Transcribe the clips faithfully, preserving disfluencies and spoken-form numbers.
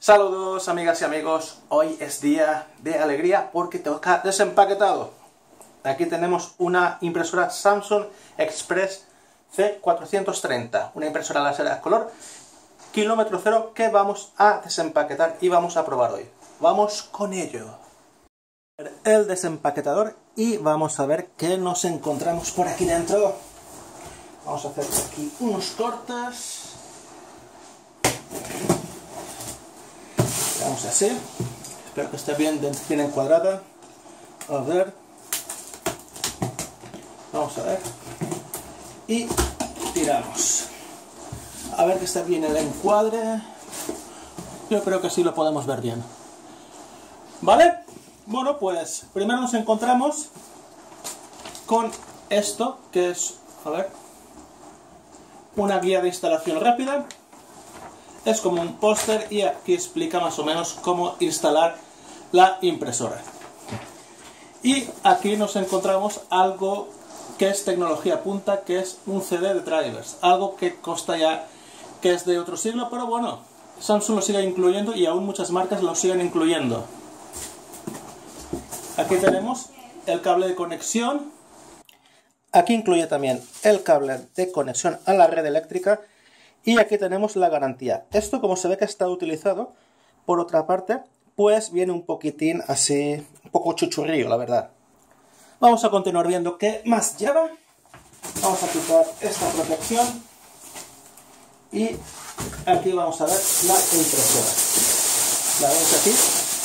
Saludos amigas y amigos, hoy es día de alegría porque toca desempaquetado. Aquí tenemos una impresora Samsung Express C cuatrocientos treinta, una impresora láser a color kilómetro cero que vamos a desempaquetar y vamos a probar hoy. Vamos con ello. El desempaquetador y vamos a ver qué nos encontramos por aquí dentro. Vamos a hacer aquí unos cortes. Vamos así, espero que esté bien, bien encuadrada. A ver, vamos a ver, y tiramos, a ver que esté bien el encuadre. Yo creo que sí lo podemos ver bien. ¿Vale? Bueno, pues primero nos encontramos con esto, que es, a ver, una guía de instalación rápida. Es como un póster y aquí explica más o menos cómo instalar la impresora. Y aquí nos encontramos algo que es tecnología punta, que es un C D de drivers. Algo que consta ya que es de otro siglo, pero bueno, Samsung lo sigue incluyendo y aún muchas marcas lo siguen incluyendo. Aquí tenemos el cable de conexión. Aquí incluye también el cable de conexión a la red eléctrica. Y aquí tenemos la garantía. Esto, como se ve que está utilizado, por otra parte, pues viene un poquitín así, un poco chuchurrío, la verdad. Vamos a continuar viendo qué más lleva. Vamos a quitar esta protección. Y aquí vamos a ver la impresora. La vemos aquí.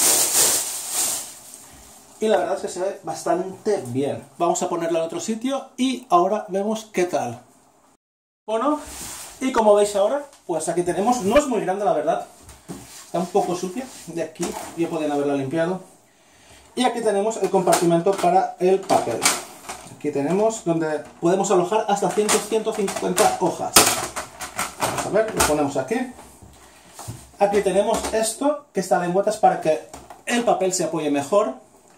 Y la verdad es que se ve bastante bien. Vamos a ponerla en otro sitio y ahora vemos qué tal. Bueno. Y como veis ahora, pues aquí tenemos, no es muy grande la verdad, está un poco sucia, de aquí ya podrían haberla limpiado. Y aquí tenemos el compartimento para el papel. Aquí tenemos donde podemos alojar hasta cien a ciento cincuenta hojas. Vamos a ver, lo ponemos aquí. Aquí tenemos esto, que está en lengüetas para que el papel se apoye mejor.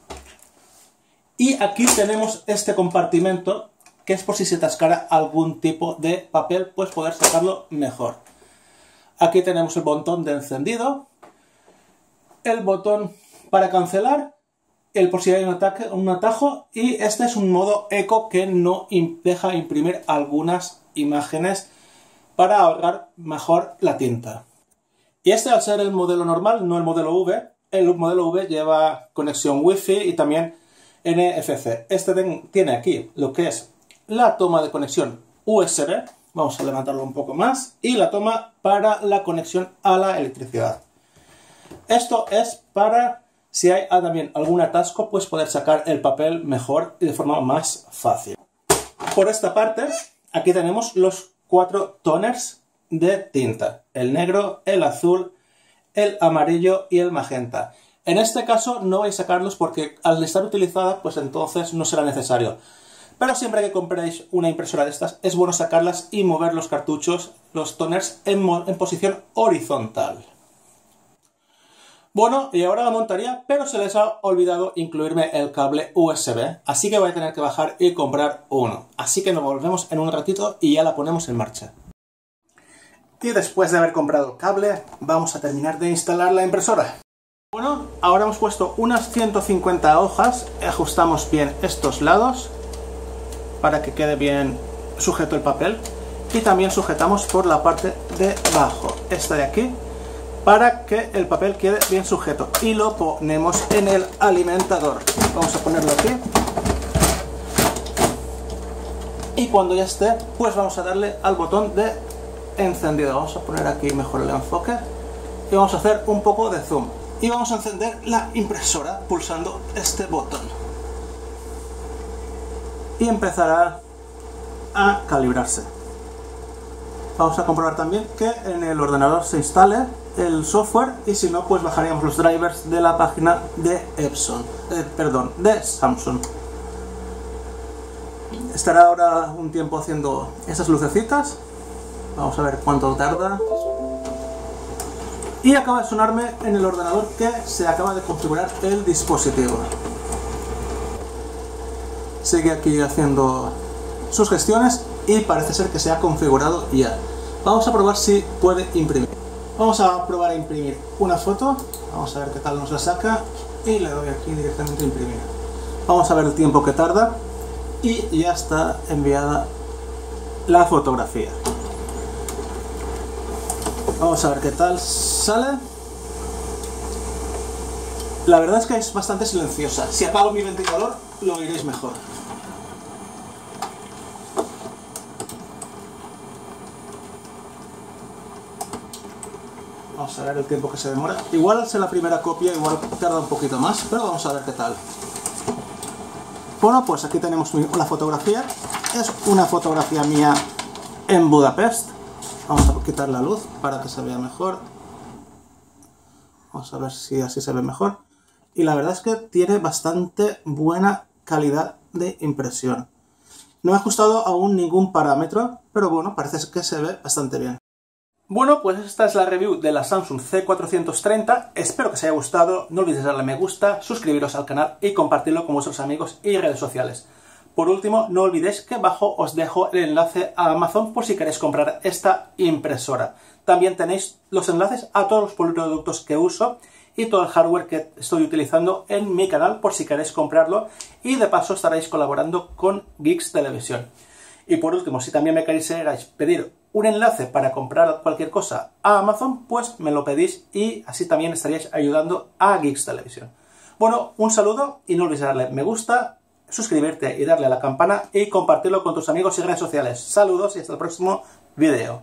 Y aquí tenemos este compartimento, que es por si se atascara algún tipo de papel, pues poder sacarlo mejor. Aquí tenemos el botón de encendido, el botón para cancelar, el por si hay un, ataque, un atajo, y este es un modo eco que no deja imprimir algunas imágenes para ahorrar mejor la tinta. Y este, al ser el modelo normal, no el modelo V, el modelo V lleva conexión Wi-Fi y también N F C. Este tiene aquí lo que es la toma de conexión U S B, vamos a levantarlo un poco más, y la toma para la conexión a la electricidad. Esto es para, si hay también algún atasco, pues poder sacar el papel mejor y de forma más fácil. Por esta parte, aquí tenemos los cuatro toners de tinta, el negro, el azul, el amarillo y el magenta. En este caso no vais a sacarlos porque al estar utilizada, pues entonces no será necesario. Pero siempre que compréis una impresora de estas, es bueno sacarlas y mover los cartuchos, los toners, en, en posición horizontal. Bueno, y ahora la montaría, pero se les ha olvidado incluirme el cable U S B, así que voy a tener que bajar y comprar uno. Así que nos volvemos en un ratito y ya la ponemos en marcha. Y después de haber comprado el cable, vamos a terminar de instalar la impresora. Bueno, ahora hemos puesto unas ciento cincuenta hojas, ajustamos bien estos lados para que quede bien sujeto el papel, y también sujetamos por la parte de abajo, esta de aquí, para que el papel quede bien sujeto, y lo ponemos en el alimentador. Vamos a ponerlo aquí y cuando ya esté, pues vamos a darle al botón de encendido. Vamos a poner aquí mejor el enfoque y vamos a hacer un poco de zoom y vamos a encender la impresora pulsando este botón. Y empezará a calibrarse. Vamos a comprobar también que en el ordenador se instale el software, y si no, pues bajaríamos los drivers de la página de Epson, eh, perdón, de Samsung. Estará ahora un tiempo haciendo esas lucecitas. Vamos a ver cuánto tarda. Y acaba de sonarme en el ordenador que se acaba de configurar el dispositivo. Sigue aquí haciendo sus gestiones y parece ser que se ha configurado ya. Vamos a probar si puede imprimir. Vamos a probar a imprimir una foto, vamos a ver qué tal nos la saca y le doy aquí directamente a imprimir. Vamos a ver el tiempo que tarda y ya está enviada la fotografía. Vamos a ver qué tal sale. La verdad es que es bastante silenciosa. Si apago mi ventilador lo oiréis mejor. Vamos a ver el tiempo que se demora. Igual al ser la primera copia, igual tarda un poquito más, pero vamos a ver qué tal. Bueno, pues aquí tenemos la fotografía. Es una fotografía mía en Budapest. Vamos a quitar la luz para que se vea mejor. Vamos a ver si así se ve mejor. Y la verdad es que tiene bastante buena calidad de impresión. No he ajustado aún ningún parámetro, pero bueno, parece que se ve bastante bien. Bueno, pues esta es la review de la Samsung C cuatrocientos treinta. Espero que os haya gustado. No olvidéis darle me gusta, suscribiros al canal y compartirlo con vuestros amigos y redes sociales. Por último, no olvidéis que abajo os dejo el enlace a Amazon por si queréis comprar esta impresora. También tenéis los enlaces a todos los productos que uso y todo el hardware que estoy utilizando en mi canal por si queréis comprarlo, y de paso estaréis colaborando con Geeks Televisión. Y por último, si también me queréis pedir un enlace para comprar cualquier cosa a Amazon, pues me lo pedís y así también estaríais ayudando a Geeks Televisión. Bueno, un saludo y no olvides darle me gusta, suscribirte y darle a la campana y compartirlo con tus amigos y redes sociales. Saludos y hasta el próximo video.